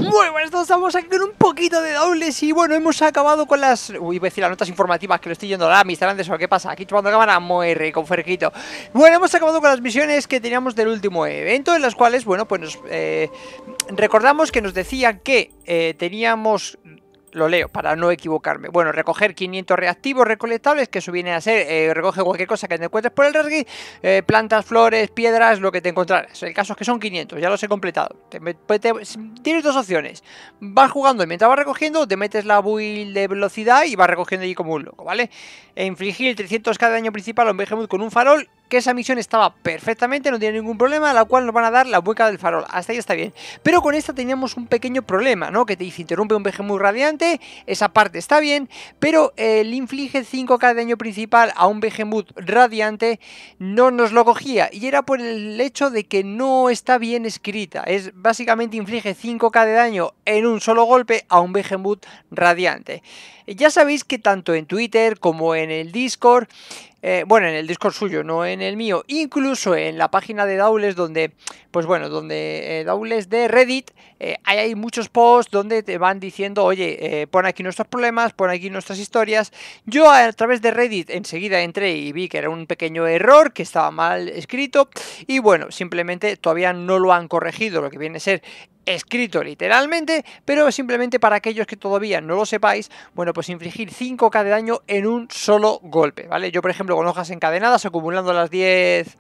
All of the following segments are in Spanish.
Muy buenas, todos estamos aquí con un poquito de dobles y bueno, hemos acabado con las... Uy, voy a decir las notas informativas que lo estoy yendo a dar, mis talantes o qué pasa, aquí chupando cámara, muy rico, fresquito. Bueno, hemos acabado con las misiones que teníamos del último evento, en las cuales, bueno, pues nos recordamos que nos decían que teníamos... Lo leo para no equivocarme. Bueno, recoger 500 reactivos recolectables, que eso viene a ser, recoge cualquier cosa que te encuentres por el rasgui, plantas, flores, piedras, lo que te encontrarás. El caso es que son 500, ya los he completado. Tienes dos opciones. Vas jugando y mientras vas recogiendo, te metes la build de velocidad y vas recogiendo allí como un loco, ¿vale? E infligir 300k de daño principal a un Behemoth con un farol, que esa misión estaba perfectamente, no tiene ningún problema, a la cual nos van a dar la hueca del farol. Hasta ahí está bien. Pero con esta teníamos un pequeño problema, ¿no? Que te dice, interrumpe un Behemoth radiante, esa parte está bien, pero el inflige 5k de daño principal a un Behemoth radiante no nos lo cogía. Y era por el hecho de que no está bien escrita. Es básicamente inflige 5k de daño en un solo golpe a un Behemoth radiante. Ya sabéis que tanto en Twitter como en el Discord... bueno, en el Discord suyo, no en el mío, incluso en la página de Daules, donde, pues bueno, donde Daules de Reddit, hay muchos posts donde te van diciendo, oye, pon aquí nuestros problemas, pon aquí nuestras historias. Yo a través de Reddit enseguida entré y vi que era un pequeño error, que estaba mal escrito, y bueno, simplemente todavía no lo han corregido, lo que viene a ser escrito literalmente, pero simplemente para aquellos que todavía no lo sepáis, bueno, pues infligir 5k de daño en un solo golpe, ¿vale? Yo, por ejemplo, con hojas encadenadas, acumulando las 10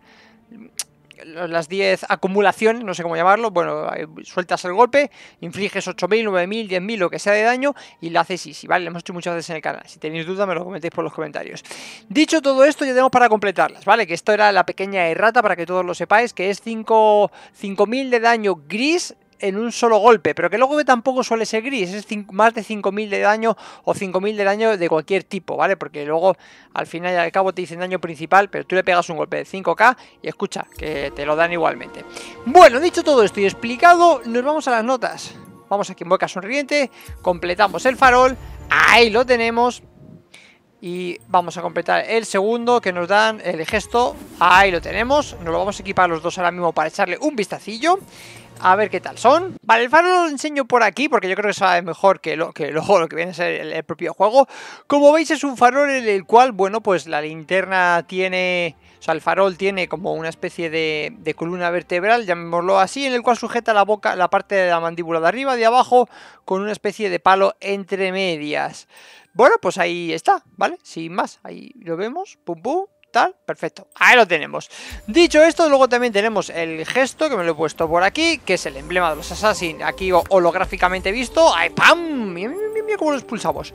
acumulaciones, no sé cómo llamarlo, bueno, sueltas el golpe, infliges 8000, 9000, 10000, lo que sea de daño y lo haces easy, ¿vale? Lo hemos hecho muchas veces en el canal, si tenéis duda me lo comentéis por los comentarios. Dicho todo esto, ya tenemos para completarlas, ¿vale? Que esto era la pequeña errata para que todos lo sepáis, que es 5000 de daño gris en un solo golpe, pero que luego tampoco suele ser gris, es más de 5000 de daño o 5000 de daño de cualquier tipo, ¿vale? Porque luego al final y al cabo te dicen daño principal, pero tú le pegas un golpe de 5k y escucha, que te lo dan igualmente. Bueno, dicho todo esto y explicado, nos vamos a las notas. Vamos aquí en boca sonriente, completamos el farol, ahí lo tenemos. Y vamos a completar el segundo que nos dan el gesto, ahí lo tenemos. Nos lo vamos a equipar los dos ahora mismo para echarle un vistacillo. A ver qué tal son. Vale, el farol lo enseño por aquí porque yo creo que sabe mejor que luego lo que viene a ser el propio juego. Como veis es un farol en el cual, bueno, pues la linterna tiene... O sea, el farol tiene como una especie de columna vertebral, llamémoslo así, en el cual sujeta la boca, la parte de la mandíbula de arriba, de abajo, con una especie de palo entre medias. Bueno, pues ahí está, ¿vale? Sin más, ahí lo vemos, pum pum. Tal, perfecto, ahí lo tenemos. Dicho esto, luego también tenemos el gesto, que me lo he puesto por aquí, que es el emblema de los Assassin, aquí holográficamente visto. ¡Ay, pam! Mira, mira, mira cómo lo expulsamos.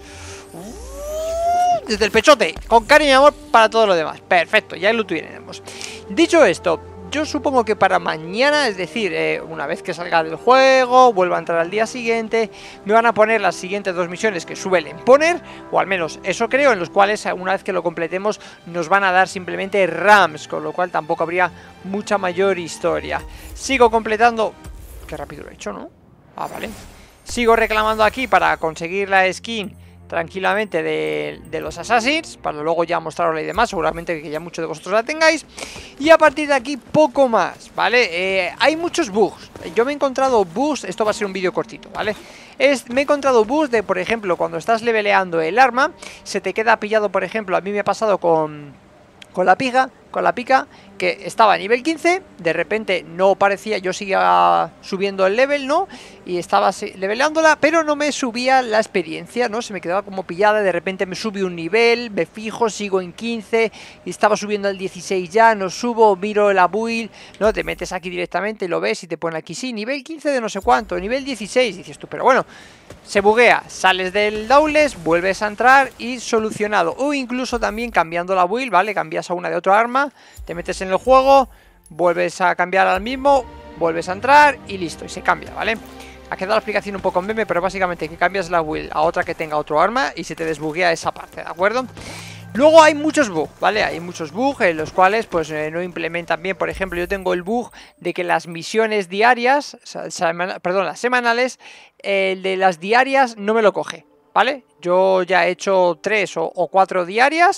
Desde el pechote, con cariño y amor para todo lo demás. Perfecto, ya lo tenemos. Dicho esto, yo supongo que para mañana, es decir, una vez que salga del juego, vuelva a entrar al día siguiente, me van a poner las siguientes dos misiones que suelen poner, o al menos eso creo, en los cuales una vez que lo completemos nos van a dar simplemente rams, con lo cual tampoco habría mucha mayor historia. Sigo completando... Qué rápido lo he hecho, ¿no? Ah, vale. Sigo reclamando aquí para conseguir la skin tranquilamente de los Assassins, para luego ya mostrarosla y demás, seguramente que ya muchos de vosotros la tengáis. Y a partir de aquí poco más, ¿vale? Hay muchos bugs, yo me he encontrado bugs, esto va a ser un vídeo cortito, ¿vale? Me he encontrado bugs de, por ejemplo, cuando estás leveleando el arma, se te queda pillado, por ejemplo, a mí me ha pasado con la pica, que estaba a nivel 15, de repente no parecía, yo seguía subiendo el level, ¿no? Y estaba leveleándola, pero no me subía la experiencia, ¿no? Se me quedaba como pillada, de repente me sube un nivel, me fijo, sigo en 15, y estaba subiendo al 16 ya, no subo, miro la build, ¿no? Te metes aquí directamente, lo ves y te pone aquí, sí, nivel 15 de no sé cuánto, nivel 16, y dices tú, pero bueno, se buguea, sales del Daules, vuelves a entrar y solucionado. O incluso también cambiando la build, ¿vale? Cambias a una de otro arma, te metes en el juego, vuelves a cambiar al mismo, vuelves a entrar y listo, y se cambia, ¿vale? Ha quedado la explicación un poco en meme, pero básicamente que cambias la build a otra que tenga otro arma y se te desbuguea esa parte, ¿de acuerdo? Luego hay muchos bugs, ¿vale? Hay muchos bugs en los cuales pues no implementan bien. Por ejemplo, yo tengo el bug de que las misiones diarias, perdón, las semanales, el de las diarias no me lo coge, ¿vale? Yo ya he hecho 3 o 4 diarias,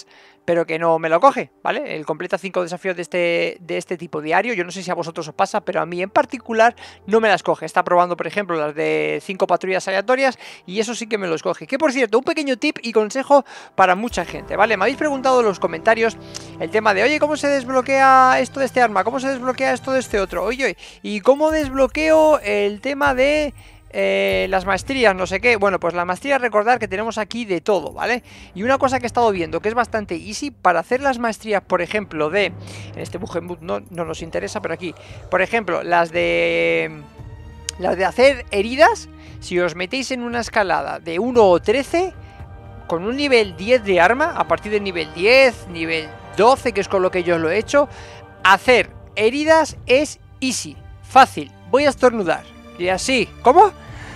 pero que no me lo coge, ¿vale? El completa 5 desafíos de este tipo diario, yo no sé si a vosotros os pasa, pero a mí en particular no me las coge. Está probando, por ejemplo, las de 5 patrullas aleatorias y eso sí que me los coge. Que por cierto, un pequeño tip y consejo para mucha gente, ¿vale? Me habéis preguntado en los comentarios el tema de, oye, ¿cómo se desbloquea esto de este arma? ¿Cómo se desbloquea esto de este otro? Oye, ¿y cómo desbloqueo el tema de... las maestrías, no sé qué? Bueno, pues las maestrías, recordar que tenemos aquí de todo, ¿vale? Y una cosa que he estado viendo que es bastante easy para hacer las maestrías, por ejemplo, en este Bugenmut no nos interesa, pero aquí, por ejemplo, las de hacer heridas, si os metéis en una escalada de 1 o 13, con un nivel 10 de arma, a partir del nivel 10, nivel 12, que es con lo que yo lo he hecho, hacer heridas es easy, fácil. Voy a estornudar. Y así, ¿cómo?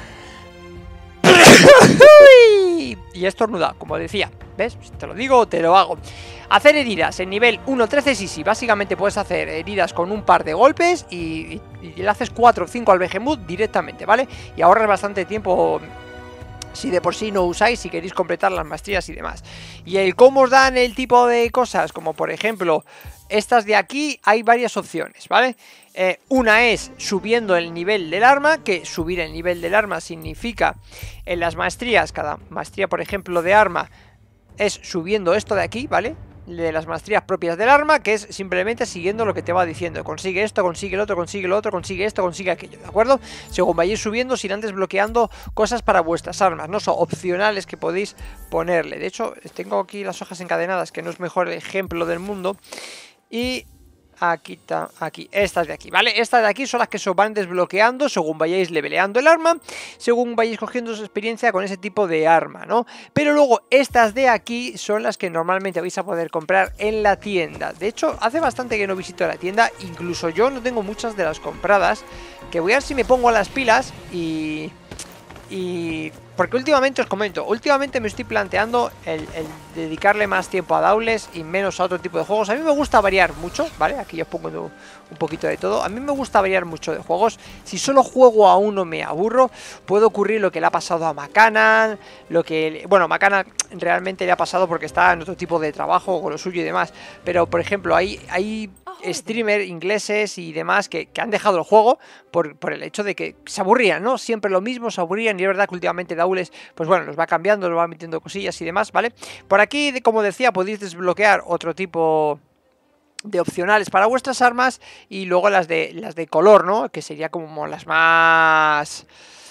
Y estornuda, como decía, ¿ves? Te lo digo, te lo hago. Hacer heridas en nivel 1-13 sí, básicamente puedes hacer heridas con un par de golpes y le haces 4 o 5 al Behemoth directamente, ¿vale? Y ahorras bastante tiempo si de por sí no usáis, si queréis completar las maestrías y demás. Y el cómo os dan el tipo de cosas, como por ejemplo estas de aquí, hay varias opciones, ¿vale? Una es subiendo el nivel del arma, que subir el nivel del arma significa en las maestrías, cada maestría por ejemplo de arma es subiendo esto de aquí, ¿vale? De las maestrías propias del arma, que es simplemente siguiendo lo que te va diciendo. Consigue esto, consigue el otro, consigue lo otro, consigue esto, consigue aquello, ¿de acuerdo? Según vayáis subiendo, se irán desbloqueando cosas para vuestras armas, no son opcionales que podéis ponerle. De hecho, tengo aquí las hojas encadenadas, que no es mejor ejemplo del mundo. Y aquí, estas de aquí, ¿vale? Estas de aquí son las que se van desbloqueando según vayáis leveleando el arma, según vayáis cogiendo su experiencia con ese tipo de arma, ¿no? Pero luego estas de aquí son las que normalmente vais a poder comprar en la tienda. De hecho, hace bastante que no visito la tienda, incluso yo no tengo muchas de las compradas, que voy a ver si me pongo a las pilas y porque últimamente, os comento, últimamente me estoy planteando el dedicarle más tiempo a Dauntless y menos a otro tipo de juegos. A mí me gusta variar mucho, ¿vale? Aquí os pongo un poquito de todo. A mí me gusta variar mucho de juegos. Si solo juego a uno me aburro. Puede ocurrir lo que le ha pasado a Macanan, bueno, Macanan realmente le ha pasado porque está en otro tipo de trabajo con lo suyo y demás. Pero, por ejemplo, hay streamers ingleses y demás que han dejado el juego por el hecho de que se aburrían, ¿no? Siempre lo mismo, se aburrían, y es verdad que últimamente Dauntless, pues bueno, los va cambiando, los va metiendo cosillas y demás, ¿vale? Por aquí, como decía, podéis desbloquear otro tipo de opcionales para vuestras armas y luego las de color, ¿no? Que sería como las más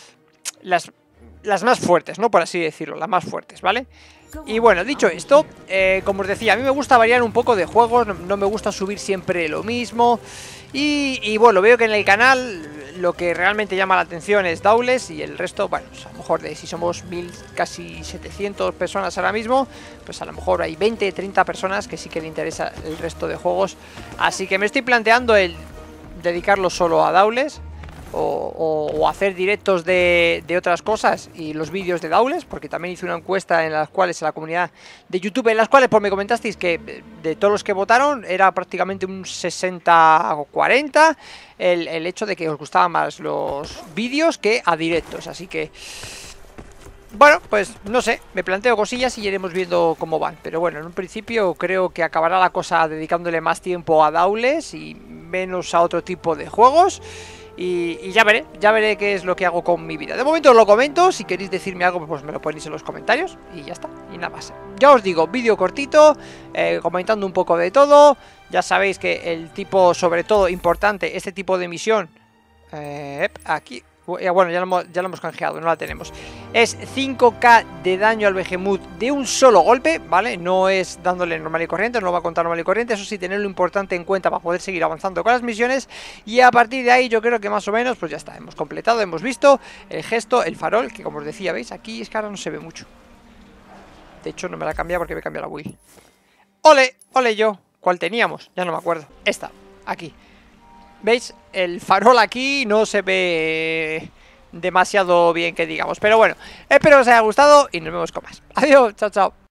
fuertes, ¿no? Por así decirlo, las más fuertes, ¿vale? Y bueno, dicho esto, como os decía, a mí me gusta variar un poco de juegos, no me gusta subir siempre lo mismo. Y bueno, veo que en el canal lo que realmente llama la atención es Dauntless y el resto, bueno, pues a lo mejor si somos 1000, casi 700 personas ahora mismo, pues a lo mejor hay 20, 30 personas que sí que le interesa el resto de juegos. Así que me estoy planteando el dedicarlo solo a Dauntless. O hacer directos de otras cosas y los vídeos de Dauntless, porque también hice una encuesta en las cuales, en la comunidad de YouTube, en las cuales pues me comentasteis que de todos los que votaron era prácticamente un 60 o 40 el hecho de que os gustaban más los vídeos que a directos, así que bueno, pues no sé, me planteo cosillas y iremos viendo cómo van. Pero bueno, en un principio creo que acabará la cosa dedicándole más tiempo a Dauntless y menos a otro tipo de juegos. Y ya veré qué es lo que hago con mi vida. De momento os lo comento, si queréis decirme algo pues me lo ponéis en los comentarios y ya está, y nada más. Ya os digo, vídeo cortito, comentando un poco de todo. Ya sabéis que el tipo, sobre todo importante, este tipo de misión, aquí, bueno, ya lo hemos canjeado, no la tenemos. Es 5k de daño al Behemoth de un solo golpe, ¿vale? No es dándole normal y corriente, no lo va a contar normal y corriente. Eso sí, tenerlo importante en cuenta para poder seguir avanzando con las misiones. Y a partir de ahí yo creo que más o menos, pues ya está, hemos completado, hemos visto el gesto, el farol, que como os decía, ¿veis? Aquí es que ahora no se ve mucho. De hecho no me la he cambiado porque me he cambiado la Wii. ¡Ole! ¡Ole yo! ¿Cuál teníamos? Ya no me acuerdo. Esta, aquí. ¿Veis? El farol aquí no se ve demasiado bien que digamos. Pero bueno, espero que os haya gustado y nos vemos con más. Adiós, chao, chao.